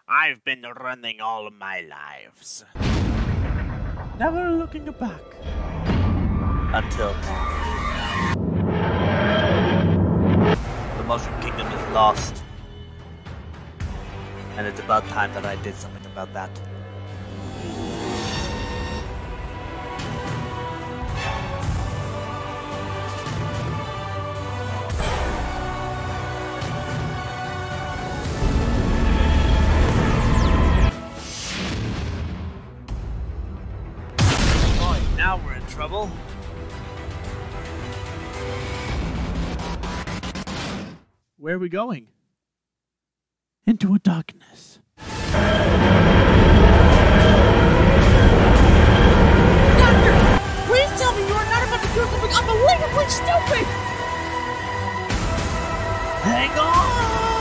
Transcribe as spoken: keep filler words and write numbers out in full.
I've been running all my lives. Never looking back. Until now. The Mushroom Kingdom is lost. And it's about time that I did something about that. Now we're in trouble. Where are we going? Into a darkness. Doctor! Please tell me you are not about to do something unbelievably stupid! Hang on!